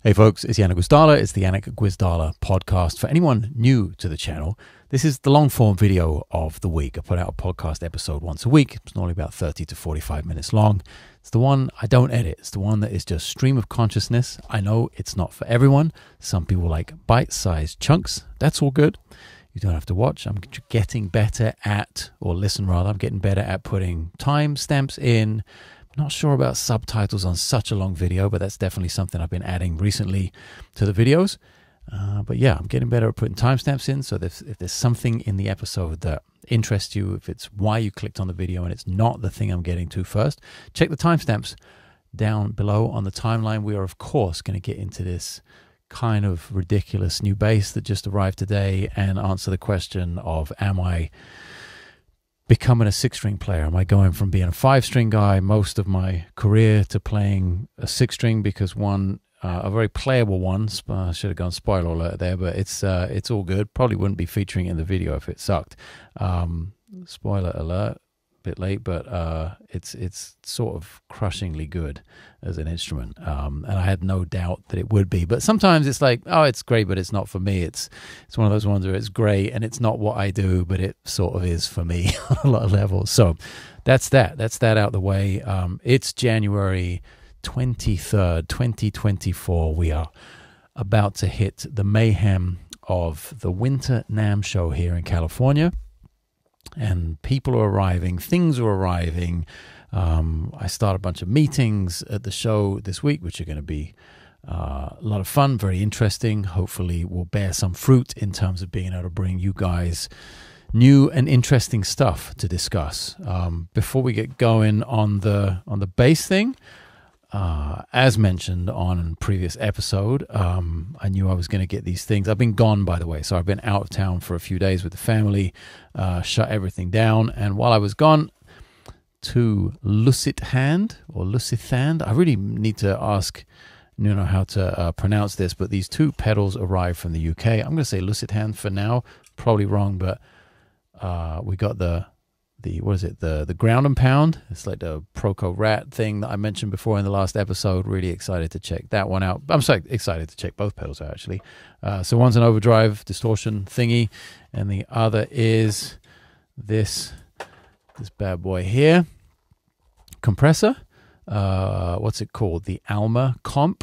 Hey folks, it's Janek Gwizdala. It's the Janek Gwizdala podcast. For anyone new to the channel, this is the long form video of the week. I put out a podcast episode once a week. It's normally about 30 to 45 minutes long. It's the one I don't edit. It's the one that is just stream of consciousness. I know it's not for everyone. Some people like bite-sized chunks. That's all good. You don't have to watch. I'm getting better at, or listen rather, I'm getting better at putting timestamps in. Not sure about subtitles on such a long video, but that's definitely something I've been adding recently to the videos. But yeah, I'm getting better at putting timestamps in. So if there's something in the episode that interests you, if it's why you clicked on the video and it's not the thing I'm getting to first, check the timestamps down below on the timeline. We are, of course, going to get into this kind of ridiculous new bass that just arrived today and answer the question of, am I becoming a 6-string player? Am I going from being a 5-string guy most of my career to playing a 6-string because a very playable one, I should have gone spoiler alert there, but it's all good. Probably wouldn't be featuring it in the video if it sucked. Spoiler alert, a bit late, but it's sort of crushingly good as an instrument, and I had no doubt that it would be. But sometimes it's like, oh, it's great, but it's not for me. It's one of those ones where it's great and it's not what I do, but it sort of is for me on a lot of levels. So that's that out the way. It's January 23rd, 2024. We are about to hit the mayhem of the Winter NAMM show here in California. And people are arriving, things are arriving. I start a bunch of meetings at the show this week, which are going to be a lot of fun, very interesting. Hopefully will bear some fruit in terms of being able to bring you guys new and interesting stuff to discuss. Before we get going on the bass thing, as mentioned on a previous episode, I knew I was going to get these things. I've been gone, by the way, so I've been out of town for a few days with the family, shut everything down. And while I was gone to Lusithan, I really need to ask Nuno how to pronounce this, but these two pedals arrived from the UK. I'm going to say Lusithan for now, probably wrong, but we got the ground and pound. It's like the Proco Rat thing that I mentioned before in the last episode. Really excited to check that one out. I'm so excited to check both pedals out, actually. So one's an overdrive distortion thingy, and the other is this bad boy here, compressor. What's it called? The Alma Comp.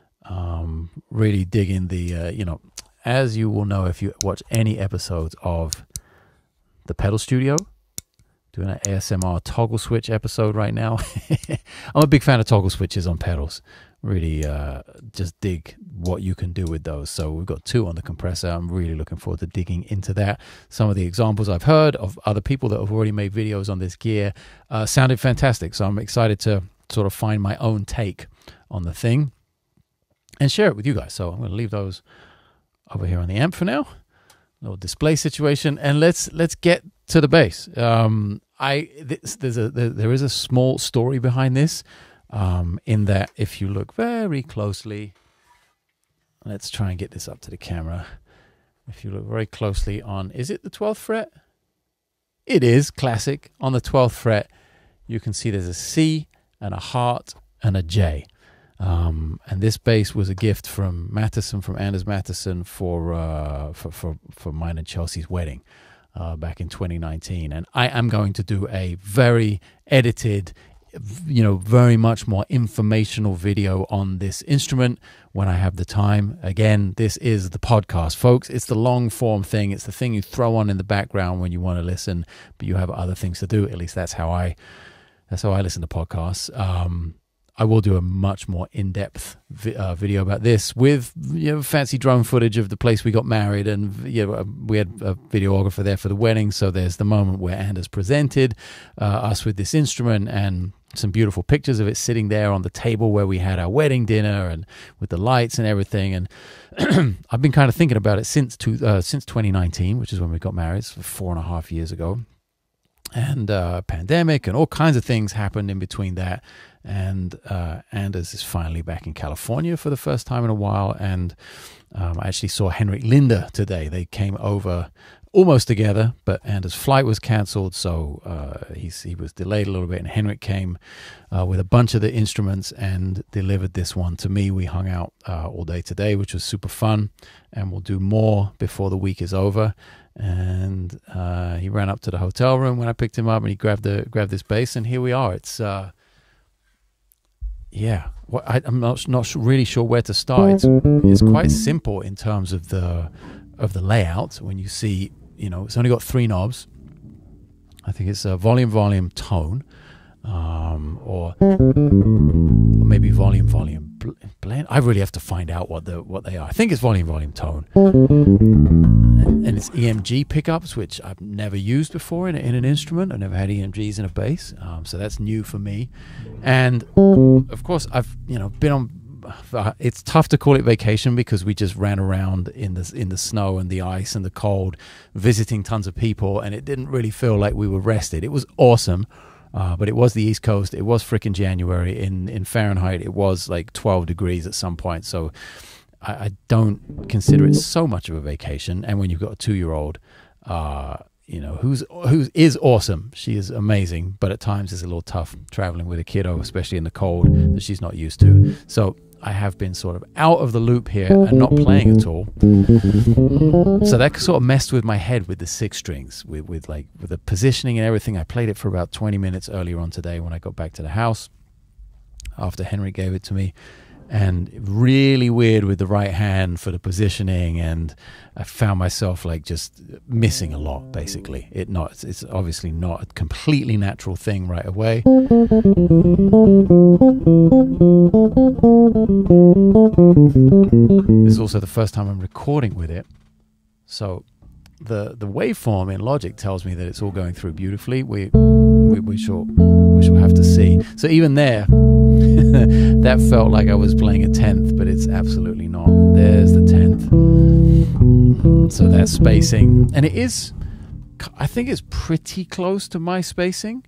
Really digging the as you will know if you watch any episodes of the Pedal Studio. Doing an ASMR toggle switch episode right now. I'm a big fan of toggle switches on pedals. Really just dig what you can do with those. So we've got 2 on the compressor. I'm really looking forward to digging into that. Some of the examples I've heard of other people that have already made videos on this gear sounded fantastic. So I'm excited to sort of find my own take on the thing and share it with you guys. So I'm going to leave those over here on the amp for now. Little display situation, and let's get to the bass. There is a small story behind this, in that if you look very closely, let's try and get this up to the camera. If you look very closely on, is it the 12th fret? It is, classic. On the 12th fret, you can see there's a C and a heart and a J. And this bass was a gift from Mattissons, from Anders Mattissons, for mine and Chelsea's wedding back in 2019. And I am going to do a very edited, very much more informational video on this instrument when I have the time. Again, this is the podcast, folks. It's the long form thing. It's the thing you throw on in the background when you want to listen, but you have other things to do. At least that's how I listen to podcasts. I will do a much more in-depth video about this with fancy drone footage of the place we got married, and we had a videographer there for the wedding. So there's the moment where Anders presented us with this instrument, and some beautiful pictures of it sitting there on the table where we had our wedding dinner, and with the lights and everything. And I've been kind of thinking about it since 2019, which is when we got married, so 4.5 years ago. And pandemic and all kinds of things happened in between that. And Anders is finally back in California for the first time in a while. And I actually saw Henrik Linder today. They came over almost together, but Anders' flight was cancelled, so he was delayed a little bit, and Henrik came with a bunch of the instruments and delivered this one to me. We hung out all day today, which was super fun, and we'll do more before the week is over. And he ran up to the hotel room when I picked him up, and he grabbed this bass, and here we are. It's I'm not really sure where to start. It's quite simple in terms of the layout. When you see, it's only got 3 knobs. I think it's volume, tone, or maybe volume, blend. I really have to find out what they are. I think it's volume, tone, and it's EMG pickups, which I've never used before in an instrument. I've never had EMGs in a bass, so that's new for me. And of course, I've been on. It's tough to call it vacation because we just ran around in the snow and the ice and the cold, visiting tons of people, and it didn't really feel like we were rested. It was awesome, but it was the East Coast. It was freaking January. In Fahrenheit, it was like 12 degrees at some point. So I don't consider it so much of a vacation. And when you've got a 2-year-old, who is awesome. She is amazing, but at times it's a little tough traveling with a kiddo, especially in the cold that she's not used to. So I have been sort of out of the loop here and not playing at all. So that sort of messed with my head with the 6 strings, with the positioning and everything. I played it for about 20 minutes earlier on today when I got back to the house after Henry gave it to me. And really weird with the right hand for the positioning, and I found myself like just missing a lot. Basically, it's obviously not a completely natural thing right away. This is also the first time I'm recording with it, so the waveform in Logic tells me that it's all going through beautifully. We shall have to see. So even there, that felt like I was playing a 10th, but it's absolutely not. There's the 10th. So that's spacing, and I think it's pretty close to my spacing.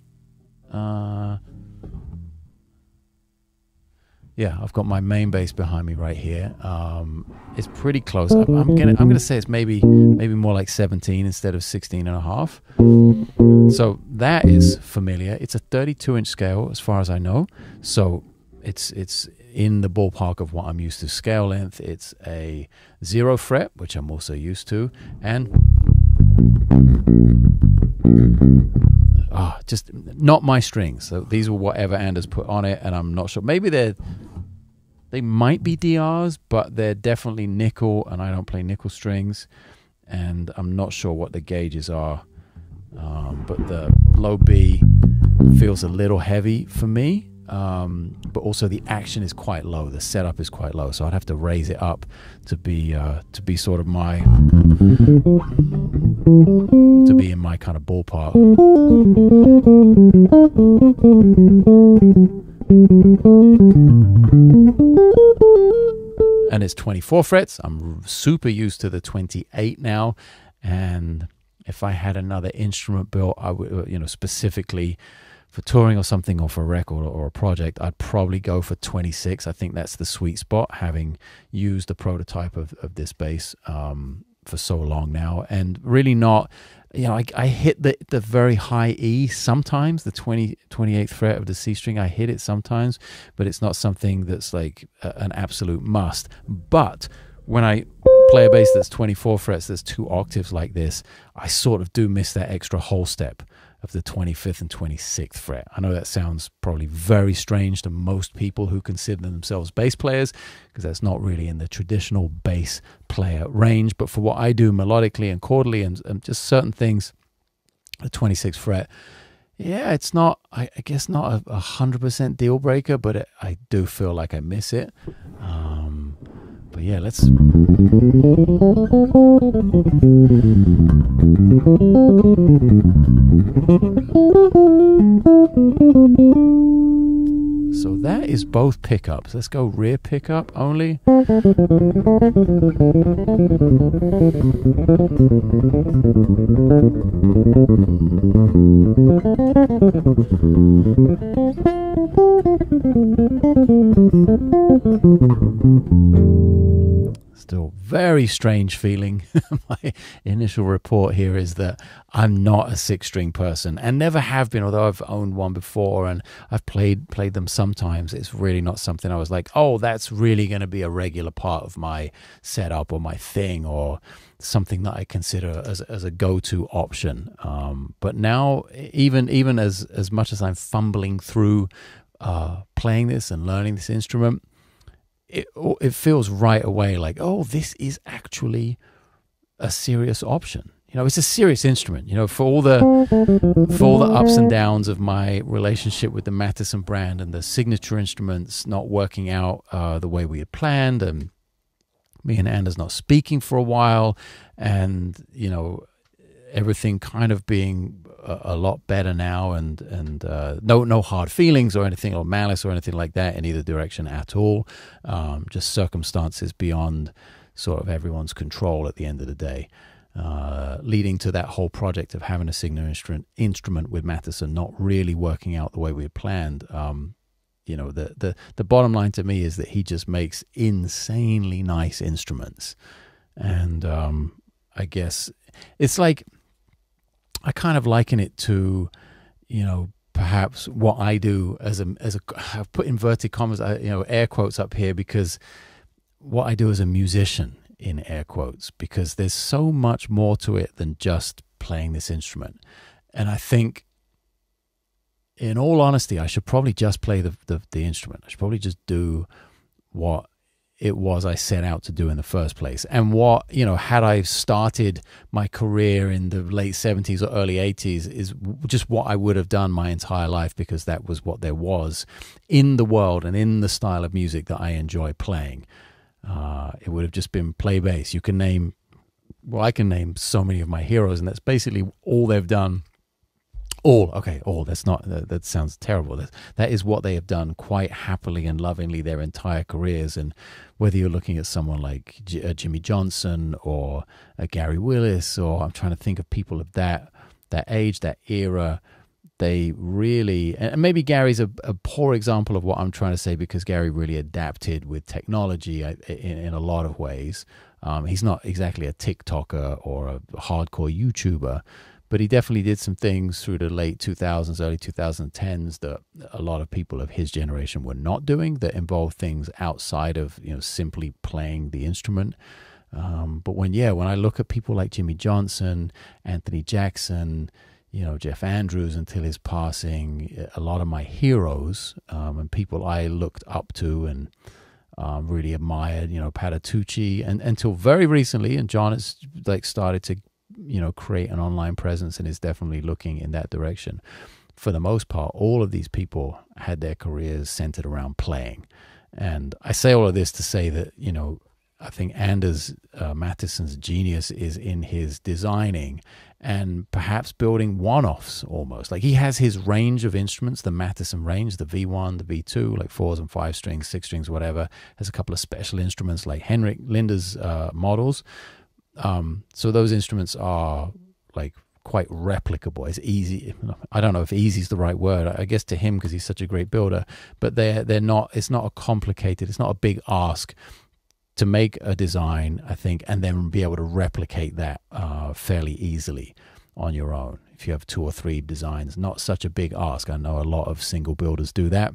Yeah, I've got my main bass behind me right here. It's pretty close. I'm gonna say it's maybe more like 17 instead of 16 and a half. So that is familiar. It's a 32-inch scale as far as I know. So it's in the ballpark of what I'm used to. Scale length, it's a 0 fret, which I'm also used to, and just not my strings. So these were whatever Anders put on it, and I'm not sure. Maybe they might be DRs, but they're definitely nickel, and I don't play nickel strings, and I'm not sure what the gauges are. But the low B feels a little heavy for me, but also the action is quite low. The setup is quite low, so I'd have to raise it up to be sort of to be in my kind of ballpark. And it's 24 frets. I'm super used to the 28 now, and if I had another instrument built, I would, specifically for touring or something, or for a record or a project, I'd probably go for 26. I think that's the sweet spot, having used the prototype of this bass for so long now, and really not, I hit the very high E sometimes, the 28th fret of the C string. I hit it sometimes, but it's not something that's like an absolute must. But when I play a bass that's 24 frets, that's 2 octaves like this, I sort of do miss that extra whole step of the 25th and 26th fret. I know that sounds probably very strange to most people who consider themselves bass players, because that's not really in the traditional bass player range. But for what I do melodically and chordally and just certain things, the 26th fret, yeah, it's not, I guess not a 100% deal breaker, but I do feel like I miss it. But yeah, let's... So that is both pickups. Let's go rear pickup only. Still very strange feeling. My initial report here is that I'm not a 6-string person and never have been, although I've owned one before and I've played them sometimes. It's really not something I was like, oh, that's really going to be a regular part of my setup or my thing, or something that I consider as a go-to option. But now, even as much as I'm fumbling through playing this and learning this instrument, it feels right away like, oh, this is actually a serious option. It's a serious instrument. For all the ups and downs of my relationship with the Mattissons brand and the signature instruments not working out the way we had planned, and me and Anders not speaking for a while, and everything kind of being a lot better now, and no hard feelings or anything, or malice or anything like that in either direction at all. Just circumstances beyond sort of everyone's control at the end of the day, leading to that whole project of having a signature instrument with Mattissons not really working out the way we had planned. The bottom line to me is that he just makes insanely nice instruments, and I guess it's like, I kind of liken it to, perhaps what I do as a I've put inverted commas, air quotes up here, because what I do as a musician, in air quotes, because there's so much more to it than just playing this instrument. And I think, in all honesty, I should probably just play the instrument. I should probably just do what it was I set out to do in the first place. And what, had I started my career in the late 70s or early 80s, is just what I would have done my entire life, because that was what there was in the world and in the style of music that I enjoy playing. It would have just been play bass. I can name so many of my heroes, and that's basically all they've done. That sounds terrible. That is what they have done quite happily and lovingly their entire careers. And whether you're looking at someone like Jimmy Johnson or Gary Willis, or I'm trying to think of people of that age, that era, they really, and maybe Gary's a poor example of what I'm trying to say, because Gary really adapted with technology in a lot of ways. He's not exactly a TikToker or a hardcore YouTuber, but he definitely did some things through the late 2000s, early 2010s that a lot of people of his generation were not doing, that involved things outside of simply playing the instrument. But when I look at people like Jimmy Johnson, Anthony Jackson, Jeff Andrews until his passing, a lot of my heroes and people I looked up to and really admired, Patitucci, and until very recently, and John has started to create an online presence and is definitely looking in that direction. For the most part, all of these people had their careers centered around playing. And I say all of this to say that, I think Anders Mattisson's genius is in his designing and perhaps building one-offs almost. Like, he has his range of instruments, the Mattison range, the V1, the V2, like 4s and 5 strings, 6 strings, whatever. Has a couple of special instruments like Henrik Linde's models. So those instruments are like quite replicable. It's easy. I don't know if easy is the right word, I guess, to him, because he's such a great builder, but they're not, it's not a complicated, it's not a big ask to make a design, I think, and then be able to replicate that fairly easily on your own. If you have 2 or 3 designs, not such a big ask. I know a lot of single builders do that.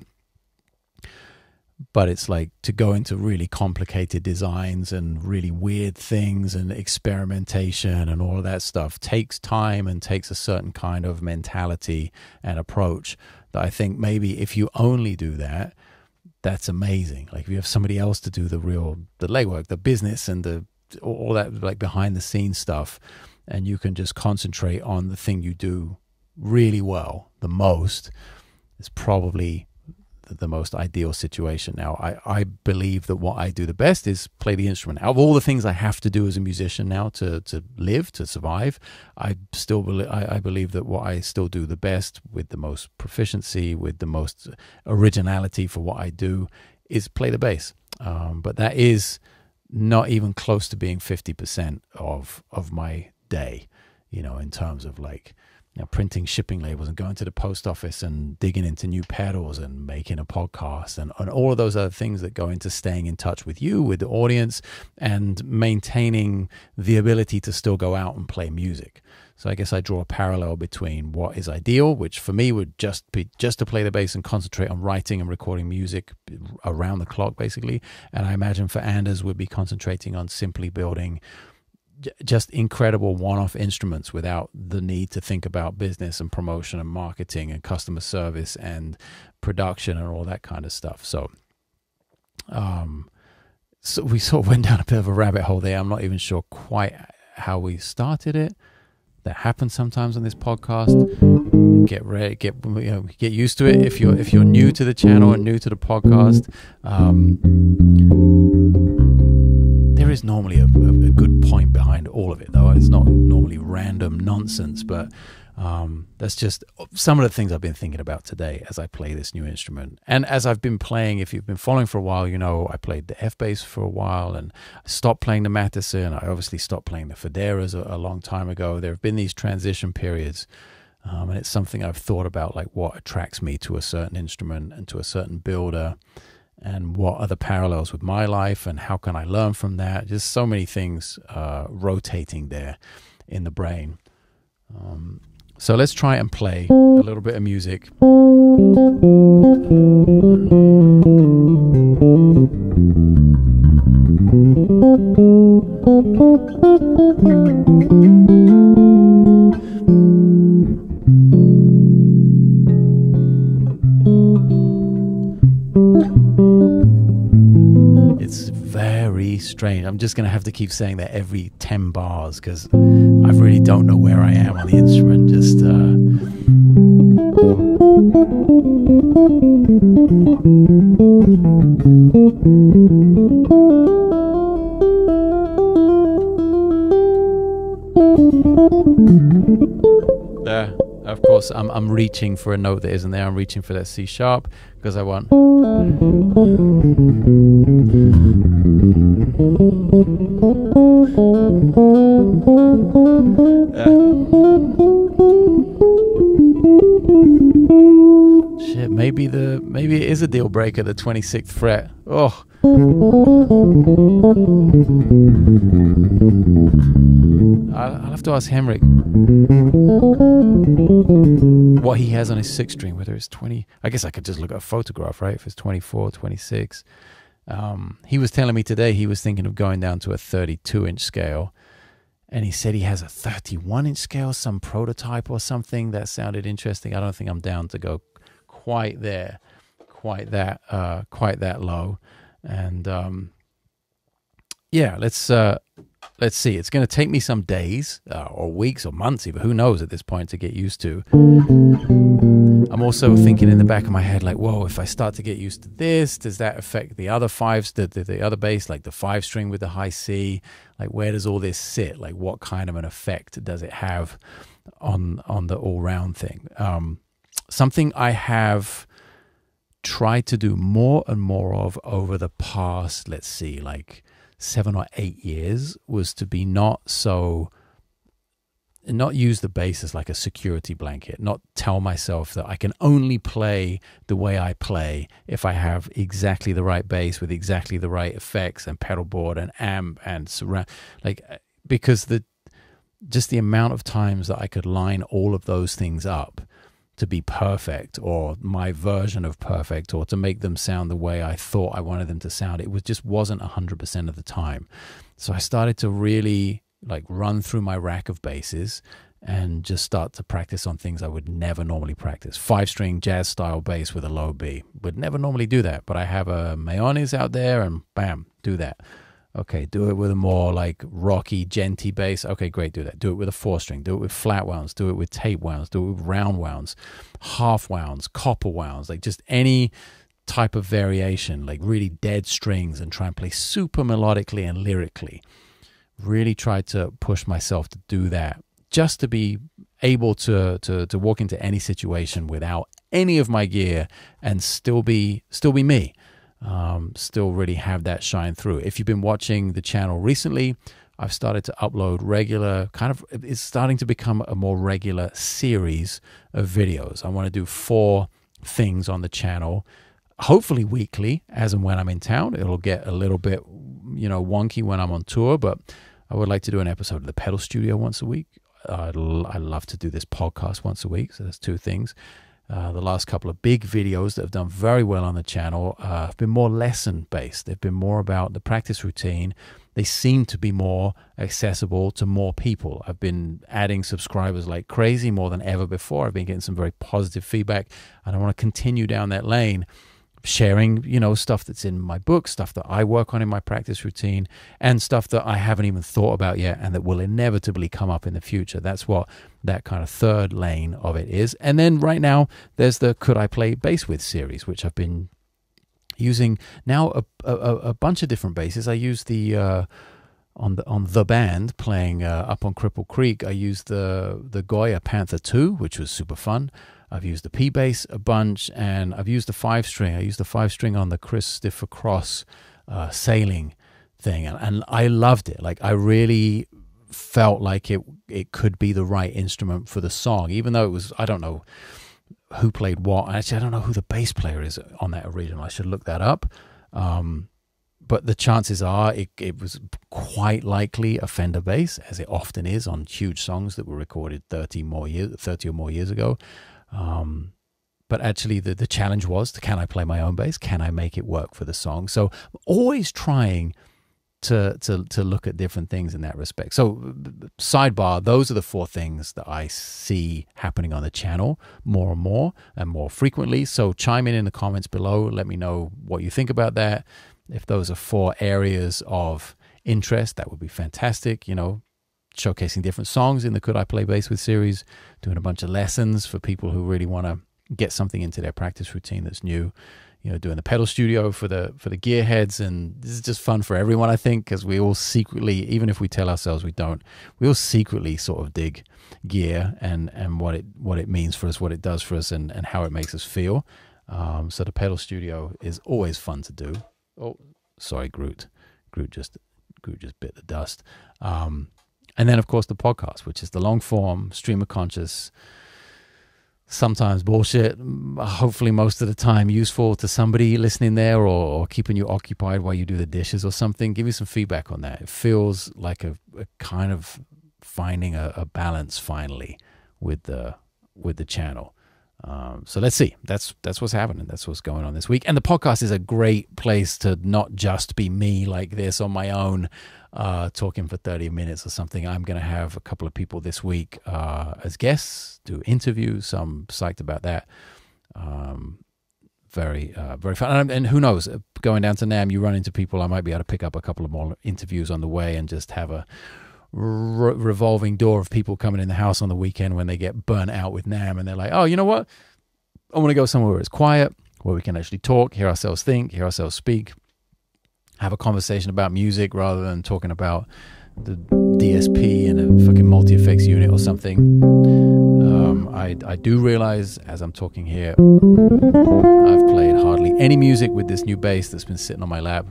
But it's like, to go into really complicated designs and really weird things and experimentation and all of that stuff takes time and takes a certain kind of mentality and approach that I think maybe if you only do that, that's amazing. Like, if you have somebody else to do the legwork, the business and all that like behind the scenes stuff, and you can just concentrate on the thing you do really well the most, it's probably the most ideal situation. Now, I believe that what I do the best is play the instrument. Out of all the things I have to do as a musician now to live, to survive, I believe that what I still do the best, with the most proficiency, with the most originality for what I do, is play the bass. But that is not even close to being 50% of my day, in terms of like, printing shipping labels and going to the post office and digging into new pedals and making a podcast and all of those other things that go into staying in touch with you, with the audience, and maintaining the ability to still go out and play music. So I guess I draw a parallel between what is ideal, which for me would just be just to play the bass and concentrate on writing and recording music around the clock, basically. And I imagine for Anders would be concentrating on simply building just incredible one-off instruments without the need to think about business and promotion and marketing and customer service and production and all that kind of stuff. So, so we sort of went down a bit of a rabbit hole there. I'm not even sure quite how we started it. That happens sometimes on this podcast. Get ready, get used to it. If you're new to the channel and new to the podcast, there is normally a good point behind all of it, though. It's not normally random nonsense, but that's just some of the things I've been thinking about today as I play this new instrument. And as I've been playing, if you've been following for a while, you know I played the F-bass for a while, and I stopped playing the Mattissons. I obviously stopped playing the Federas a long time ago. There have been these transition periods, and it's something I've thought about, like what attracts me to a certain instrument and to a certain builder, and what are the parallels with my life, and how can I learn from that? Just so many things rotating there in the brain. So let's try and play a little bit of music. It's very strange. I'm just going to have to keep saying that every 10 bars because I really don't know where I am on the instrument. Just there. Of course, I'm reaching for a note that isn't there. I'm reaching for that C sharp because I want. Shit, maybe it is a deal breaker, the 26th fret. Oh. I'll have to ask Henrik what he has on his 6th string, whether it's 20. I guess I could just look at a photograph, right? If it's 24, 26. He was telling me today he was thinking of going down to a 32-inch scale. And he said he has a 31-inch scale, some prototype or something that sounded interesting. I don't think I'm down to go quite there, quite that low. And yeah, let's see. It's going to take me some days or weeks or months, even who knows at this point, to get used to. I'm also thinking in the back of my head, like, whoa, if I start to get used to this, does that affect the other fives, the other bass, like the 5-string with the high C? Like, where does all this sit? Like, what kind of an effect does it have on the all-round thing? Something I have tried to do more and more of over the past, let's see, like 7 or 8 years was to be not use the bass as like a security blanket, not tell myself that I can only play the way I play if I have exactly the right bass with exactly the right effects and pedal board and amp and surround, like, because just the amount of times that I could line all of those things up to be perfect, or my version of perfect, or to make them sound the way I thought I wanted them to sound, it just wasn't 100% of the time. So I started to really like run through my rack of basses and just start to practice on things I would never normally practice. 5-string jazz style bass with a low B. Would never normally do that, but I have a Mattissons out there and bam, do that. Okay, do it with a more like rocky, genty bass. Okay, great, do that. Do it with a 4-string. Do it with flat wounds. Do it with tape wounds. Do it with round wounds, half wounds, copper wounds, like just any type of variation, like really dead strings, and try and play super melodically and lyrically. Really tried to push myself to do that, just to be able to walk into any situation without any of my gear and still be me. Still really have that shine through. If you've been watching the channel recently, I've started to upload regular, it's starting to become a more regular series of videos. I want to do 4 things on the channel, hopefully weekly, as and when I'm in town. It'll get a little bit, wonky when I'm on tour, but I would like to do an episode of the pedal studio once a week. I love to do this podcast once a week, so that's 2 things. The last couple of big videos that have done very well on the channel have been more lesson-based. They've been more about the practice routine. They seem to be more accessible to more people. I've been adding subscribers like crazy, more than ever before. I've been getting some very positive feedback, and I want to continue down that lane, sharing, stuff that's in my book, stuff that I work on in my practice routine, and stuff that I haven't even thought about yet and that will inevitably come up in the future. That's what that kind of third lane of it is. And then right now, there's the Could I Play Bass With series, which I've been using now a bunch of different basses. I use the on the band playing up on Cripple Creek. I used the Goya Panther 2, which was super fun. I've used the P bass a bunch, and I've used the 5-string. I used the 5-string on the Chris Stiffer Cross sailing thing, and I loved it. Like, I really felt like it could be the right instrument for the song, even though it was, I don't know who played what. Actually, I don't know who the bass player is on that original. I should look that up. But the chances are it was quite likely a Fender bass, as it often is on huge songs that were recorded 30 or more years ago. But actually the challenge was, can I play my own bass? Can I make it work for the song? So I'm always trying to look at different things in that respect. So sidebar, those are the 4 things that I see happening on the channel more and more frequently. So chime in the comments below. Let me know what you think about that. If those are 4 areas of interest, that would be fantastic. Showcasing different songs in the Could I Play Bass With series, doing a bunch of lessons for people who really want to get something into their practice routine that's new, doing the pedal studio for the gearheads. And this is just fun for everyone, I think, because we all secretly, even if we tell ourselves we don't, we all secretly sort of dig gear and what it means for us, what it does for us, and how it makes us feel. So the pedal studio is always fun to do. Oh, sorry, Groot just bit the dust. And then, of course, the podcast, which is the long form, stream of conscious, sometimes bullshit, hopefully most of the time useful to somebody listening there, or keeping you occupied while you do the dishes or something. Give me some feedback on that. It feels like a kind of finding a balance finally with the channel. So let's see. That's what's happening. That's what's going on this week. And the podcast is a great place to not just be me like this on my own, talking for 30 minutes or something. I'm going to have a couple of people this week as guests, do interviews. So I'm psyched about that. Very fun. And who knows, going down to NAMM, you run into people. I might be able to pick up a couple of more interviews on the way and just have a revolving door of people coming in the house on the weekend when they get burnt out with NAMM, and they're like, oh, you know what? I want to go somewhere where it's quiet, where we can actually talk, hear ourselves think, hear ourselves speak, have a conversation about music rather than talking about the DSP and a fucking multi-effects unit or something. I do realize as I'm talking here, I've played hardly any music with this new bass that's been sitting on my lap.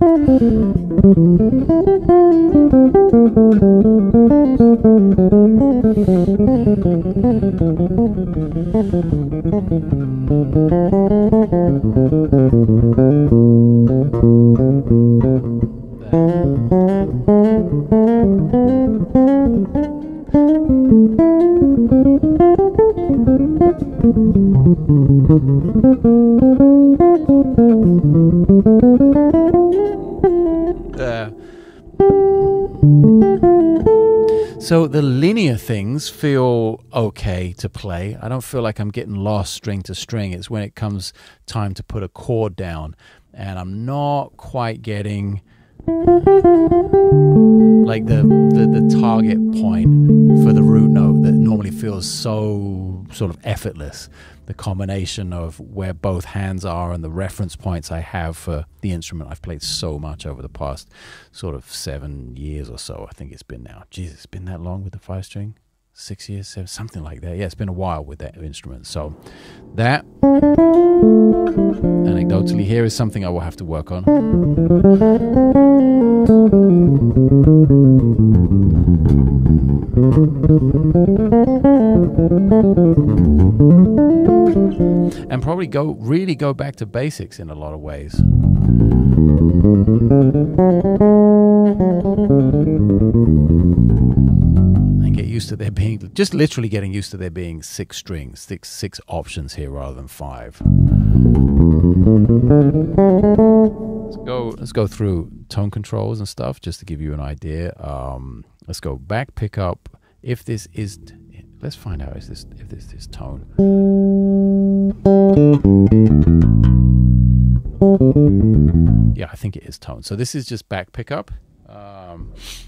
So the linear things feel okay to play. I don't feel like I'm getting lost string to string. It's when it comes time to put a chord down, and I'm not quite getting like the target point for the root note that normally feels so sort of effortless. The combination of where both hands are and the reference points I have for the instrument I've played so much over the past sort of 7 years or so. I think it's been now. Jesus, it's been that long with the 5-string? 6 years, 7, something like that. Yeah, it's been a while with that instrument. So that, anecdotally here, is something I will have to work on. And probably really go back to basics in a lot of ways. And get used to there being, just literally getting used to there being 6 strings, six options here rather than 5. Let's go through tone controls and stuff just to give you an idea. Let's go back pickup. If this is, let's find out if this is tone. Yeah, I think it is tone. So this is just back pickup. Yeah.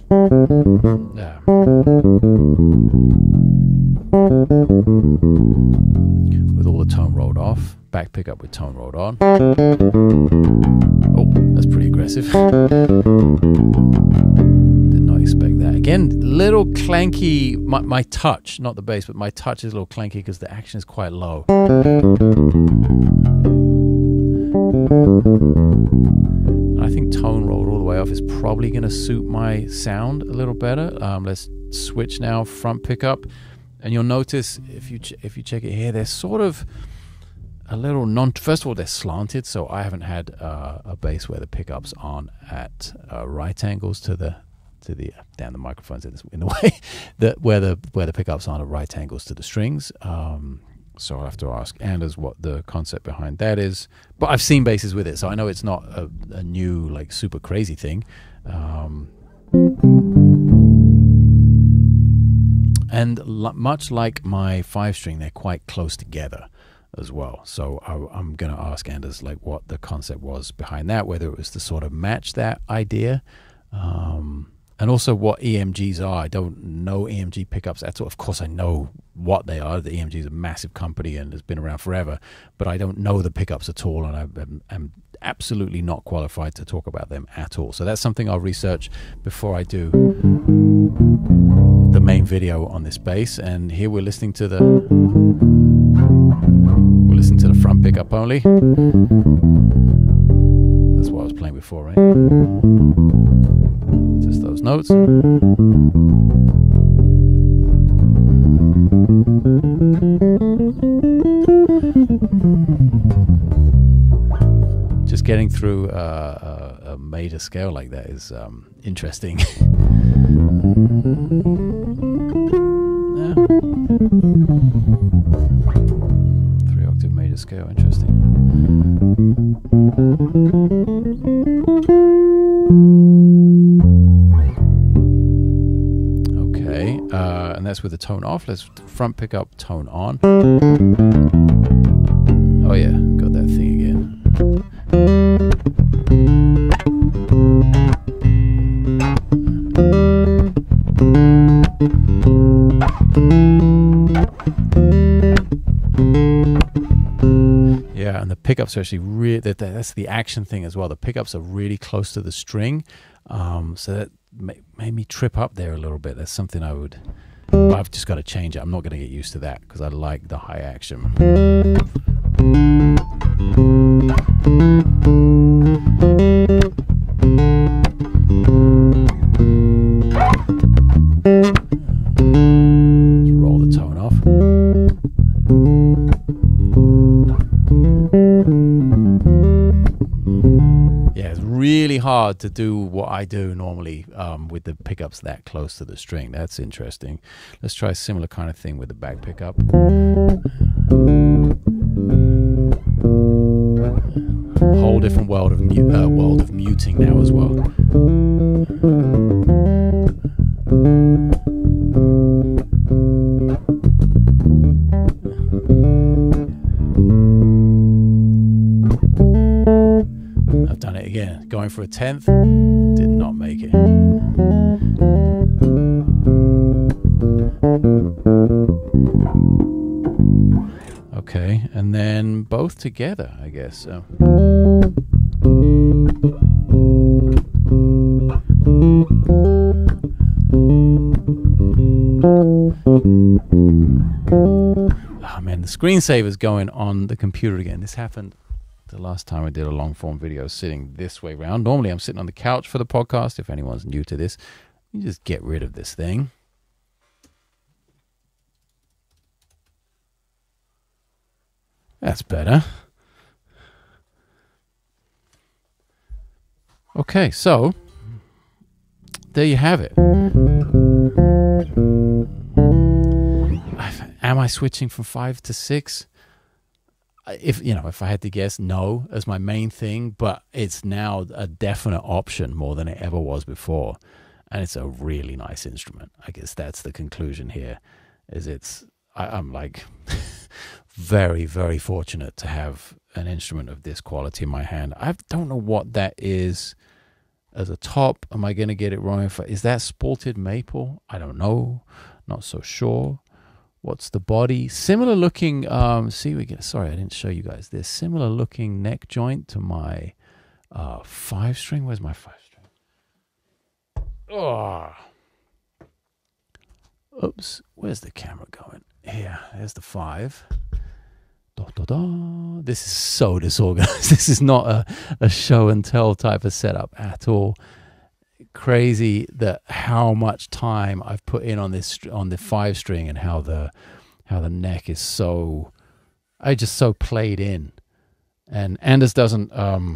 With all the tone rolled off. Back pickup with tone rolled on. Oh, that's pretty aggressive. Did not expect that. Again, little clanky. My touch, not the bass, but my touch is a little clanky because the action is quite low. I think tone rolled all the way off is probably going to suit my sound a little better. Let's switch now, front pickup, and you'll notice if you check it here, they're sort of a little first of all, they're slanted, so I haven't had a bass where the pickups aren't at right angles to the damn, the microphone's in the way, where the pickups aren't at right angles to the strings. So I'll have to ask Anders what the concept behind that is. But I've seen basses with it, so I know it's not a new, like, super crazy thing. And much like my 5-string, they're quite close together as well. So I'm going to ask Anders, like, what the concept was behind that, whether it was to sort of match that idea. And also what EMGs are. I don't know EMG pickups at all. Of course, I know what they are. The EMG is a massive company and has been around forever, but I don't know the pickups at all, and I'm absolutely not qualified to talk about them at all. So that's something I'll research before I do the main video on this bass. And here we're listening to the front pickup only. That's what I was playing before, right? Just those notes. Just getting through a major scale like that is interesting. Yeah. 3-octave major scale, interesting. Okay, and that's with the tone off. Let's front pick up, tone on. Oh yeah, got that thing again. Yeah, and the pickups are actually really, that's the action thing as well. The pickups are really close to the string, so that made me trip up there a little bit. That's something I've just got to change it. I'm not going to get used to that because I like the high action. Let's roll the tone off. Yeah, it's really hard to do what I do normally with the pickups that close to the string. That's interesting. Let's try a similar kind of thing with the back pickup. Whole different world of muting now as well. I've done it again. Going for a 10th, did not make it. Okay, and then both together, I guess. So. Oh man, the screensaver's going on the computer again. This happened the last time I did a long form video sitting this way around. Normally I'm sitting on the couch for the podcast. If anyone's new to this, you just get rid of this thing. That's better. Okay, so there you have it. Am I switching from 5 to 6? If I had to guess, no, as my main thing, but it's now a definite option more than it ever was before. And it's a really nice instrument. I guess that's the conclusion here, I'm like very, very fortunate to have an instrument of this quality in my hand. I don't know what that is as a top. Am I going to get it wrong? Is that spalted maple? I don't know. Not so sure. What's the body? Similar looking, sorry, I didn't show you guys this. Similar looking neck joint to my 5-string. Where's my 5-string? Oh. Oops, where's the camera going? Here, there's the 5. This is so disorganized. This is not a show and tell type of setup at all. Crazy that how much time I've put in on this, on the 5-string, and how the neck is so played in. And Anders doesn't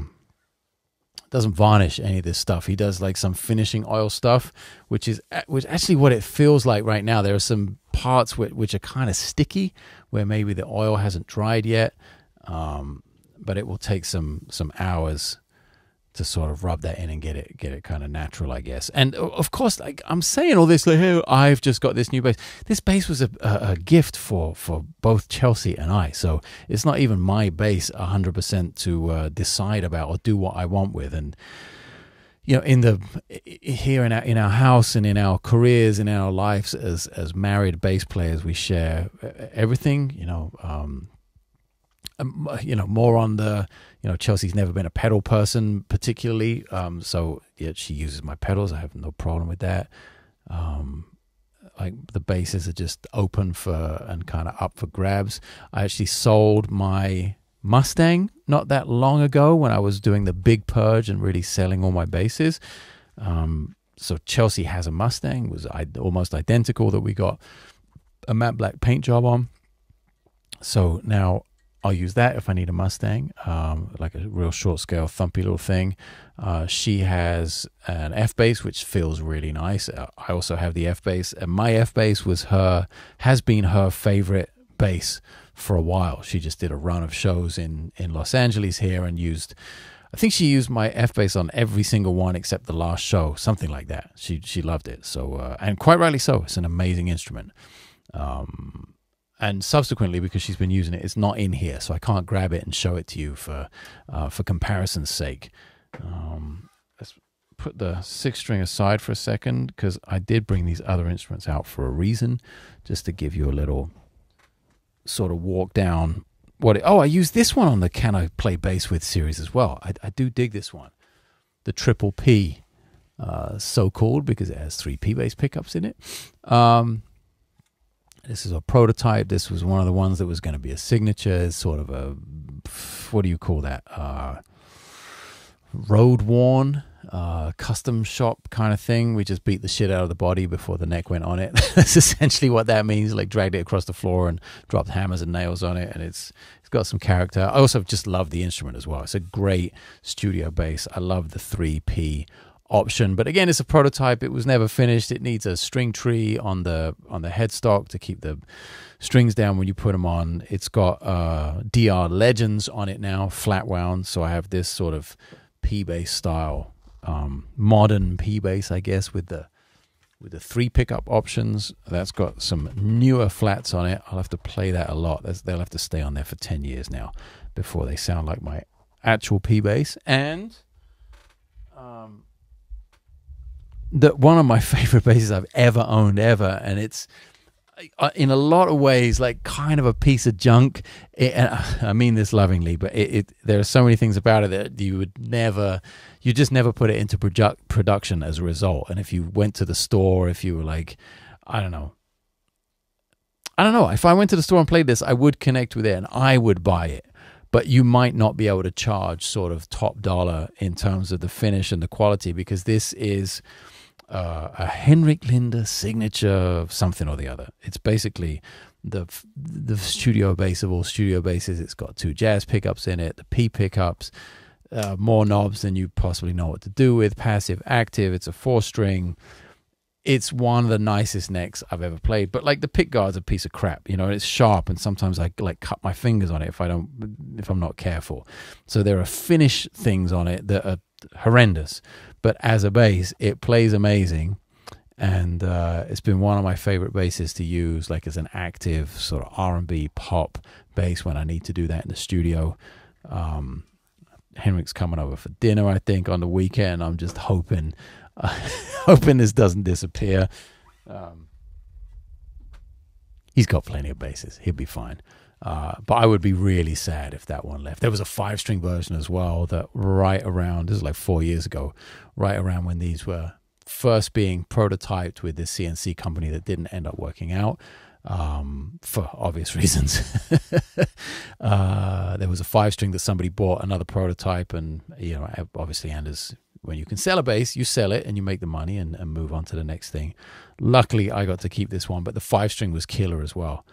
varnish any of this stuff. He does like some finishing oil stuff, which actually what it feels like right now. There are some parts which are kind of sticky, where maybe the oil hasn't dried yet, but it will take some hours to sort of rub that in and get it kind of natural, I guess. And of course, like I'm saying all this, like, hey, I've just got this new bass. This bass was a gift for both Chelsea and I. So it's not even my bass 100% to decide about or do what I want with. And here in our house and in our careers, in our lives as married bass players, we share everything. More on the, Chelsea's never been a pedal person particularly. So yeah, she uses my pedals. I have no problem with that. Like the basses are just open for and kind of up for grabs. I actually sold my Mustang not that long ago when I was doing the big purge and really selling all my basses. So Chelsea has a Mustang, was almost identical, that we got a matte black paint job on. So now I'll use that if I need a Mustang, like a real short scale, thumpy little thing. She has an F bass, which feels really nice. I also have the F bass, and my F bass has been her favorite bass for a while. She just did a run of shows in Los Angeles here and I think she used my F bass on every single one except the last show, something like that. She loved it. So, and quite rightly so. It's an amazing instrument. And subsequently, because she's been using it, it's not in here, so I can't grab it and show it to you for comparison's sake. Let's put the 6-string aside for a second, because I did bring these other instruments out for a reason, just to give you a little sort of walk down. I use this one on the Can I Play Bass With series as well. I do dig this one, the Triple P, so called because it has 3 P bass pickups in it. This is a prototype. This was one of the ones that was going to be a signature. It's sort of a, what do you call that? Road worn, custom shop kind of thing. We just beat the shit out of the body before the neck went on it. That's essentially what that means. Like dragged it across the floor and dropped hammers and nails on it. And it's got some character. I also just love the instrument as well. It's a great studio bass. I love the 3P option, but again, it's a prototype. It was never finished. It needs a string tree on the headstock to keep the strings down when you put them on. It's got DR Legends on it now, flat wound. So I have this sort of P bass style, modern P bass, I guess, with the 3 pickup options. That's got some newer flats on it. I'll have to play that a lot. They'll have to stay on there for 10 years now before they sound like my actual P bass. And one of my favorite basses I've ever owned, and it's in a lot of ways like kind of a piece of junk. I mean this lovingly, but there are so many things about it that you just never put it into production as a result. And if you went to the store, if you were like, I don't know, if I went to the store and played this, I would connect with it and I would buy it. But you might not be able to charge sort of top dollar in terms of the finish and the quality, because this is a Henrik Linde signature something or the other. It's basically the studio bass of all studio basses. It's got 2 jazz pickups in it, the P pickups, more knobs than you possibly know what to do with, passive, active. It's a 4-string. It's one of the nicest necks I've ever played. But like the pick guard's a piece of crap, you know, and it's sharp, and sometimes I like cut my fingers on it if I'm not careful. So there are finish things on it that are horrendous. But as a bass, it plays amazing. And it's been one of my favorite basses to use, like as an active sort of R&B pop bass when I need to do that in the studio. Henrik's coming over for dinner, I think, on the weekend. I'm just hoping this doesn't disappear. He's got plenty of basses. He'll be fine. But I would be really sad if that one left. There was a 5-string version as well that right around, this is like 4 years ago, right around when these were first being prototyped with this CNC company that didn't end up working out for obvious reasons. There was a 5-string that somebody bought, another prototype, and you know, obviously, Anders, when you can sell a bass, you sell it and you make the money and move on to the next thing. Luckily, I got to keep this one, but the 5-string was killer as well.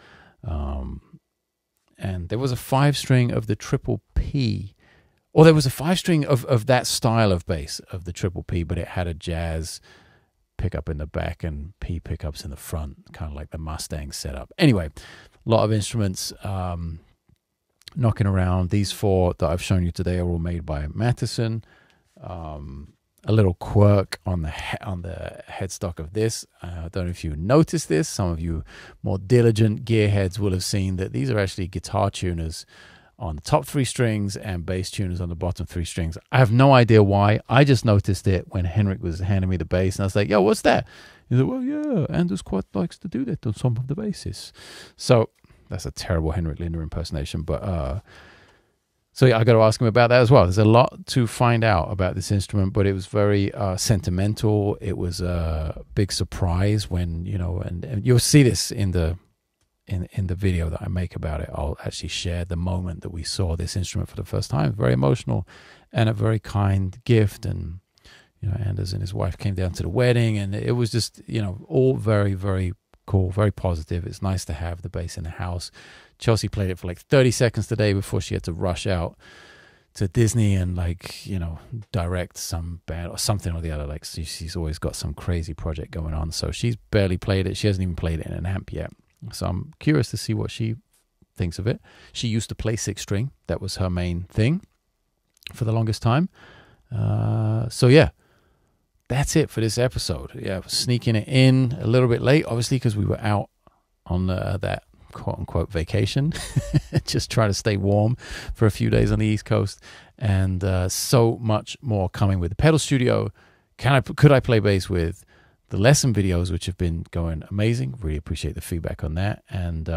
And there was a 5-string of the triple P, or there was a 5-string of that style of bass, of the triple P, but it had a jazz pickup in the back and P pickups in the front, kind of like the Mustang setup. Anyway, a lot of instruments knocking around. These 4 that I've shown you today are all made by Mattissons. A little quirk on the headstock of this. I don't know if you noticed this. Some of you more diligent gearheads will have seen that these are actually guitar tuners on the top 3 strings and bass tuners on the bottom 3 strings. I have no idea why. I just noticed it when Henrik was handing me the bass, and I was like, yo, what's that? He said, well, yeah, Anders quite likes to do that on some of the basses. So that's a terrible Henrik Linde impersonation, but so yeah, I got to ask him about that as well. There's a lot to find out about this instrument, but it was very sentimental. It was a big surprise when, you know, and you'll see this in the video that I make about it. I'll actually share the moment that we saw this instrument for the first time. Very emotional and a very kind gift. And, you know, Anders and his wife came down to the wedding, and it was just, you know, all very, very cool, very positive. It's nice to have the bass in the house. Chelsea played it for like 30 seconds today before she had to rush out to Disney and, like, you know, direct some band or something or the other. Like, she's always got some crazy project going on. So she's barely played it. She hasn't even played it in an amp yet. So I'm curious to see what she thinks of it. She used to play 6-string. That was her main thing for the longest time. So yeah, that's it for this episode. Yeah, sneaking it in a little bit late, obviously, because we were out on that quote-unquote vacation, just trying to stay warm for a few days on the East Coast, and so much more coming with the pedal studio. Could I play bass with the lesson videos, which have been going amazing? Really appreciate the feedback on that. And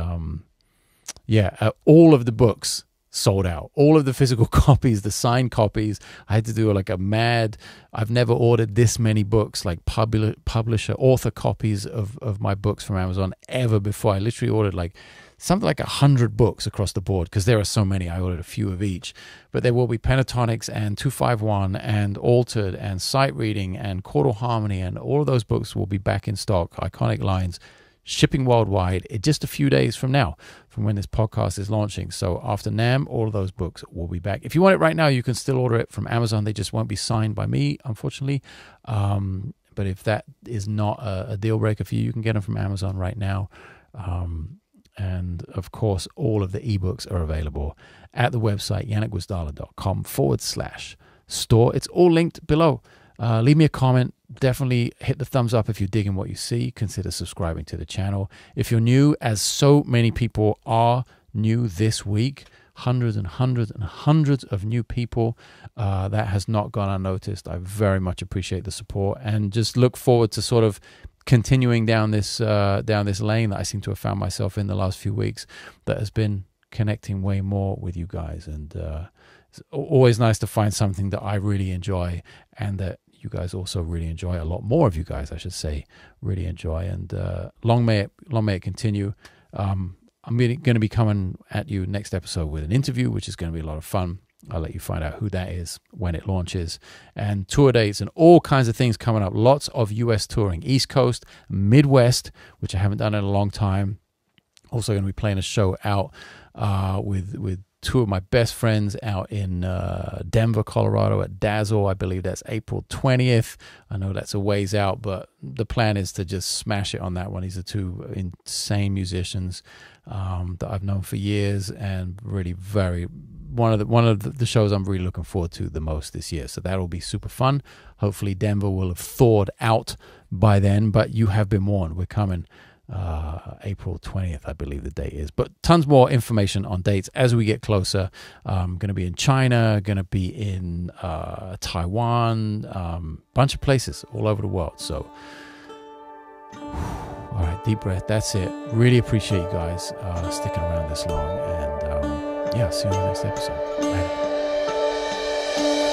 all of the books sold out, all of the physical copies, the signed copies. I had to do like a mad, I've never ordered this many books, like publisher, author copies of my books from Amazon ever before. I literally ordered like something like 100 books across the board, because there are so many. I ordered a few of each, but there will be pentatonics and 251 and altered and sight reading and chordal harmony, and all of those books will be back in stock. Iconic lines, shipping worldwide in just a few days from now, from when this podcast is launching. So after NAMM, all of those books will be back. If you want it right now, you can still order it from Amazon. They just won't be signed by me, unfortunately. But if that is not a deal breaker for you, you can get them from Amazon right now. And of course, all of the ebooks are available at the website janekgwizdala.com/store. It's all linked below. Leave me a comment. Definitely hit the thumbs up if you're digging what you see. Consider subscribing to the channel. If you're new, as so many people are new this week, hundreds and hundreds and hundreds of new people, that has not gone unnoticed. I very much appreciate the support, and just look forward to sort of continuing down this lane that I seem to have found myself in the last few weeks, that has been connecting way more with you guys. And it's always nice to find something that I really enjoy, and that you guys also really enjoy. A lot more of you guys, I should say, really enjoy. And long may it continue. I'm going to be coming at you next episode with an interview, which is going to be a lot of fun. I'll let you find out who that is when it launches, and tour dates and all kinds of things coming up. Lots of US touring, East Coast, Midwest, which I haven't done in a long time. Also going to be playing a show out with two of my best friends out in Denver, Colorado at Dazzle. I believe that's April 20th. I know that's a ways out, but the plan is to just smash it on that one. These are two insane musicians that I've known for years, and really one of the shows I'm really looking forward to the most this year. So that'll be super fun. Hopefully Denver will have thawed out by then, but you have been warned. We're coming. April 20th, I believe the date is. But tons more information on dates as we get closer. Going to be in China, going to be in Taiwan, bunch of places all over the world. So, all right, deep breath. That's it. Really appreciate you guys sticking around this long. And yeah, see you on the next episode. Later.